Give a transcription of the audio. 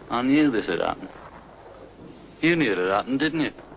I knew this had happened. You knew it had happened, didn't you?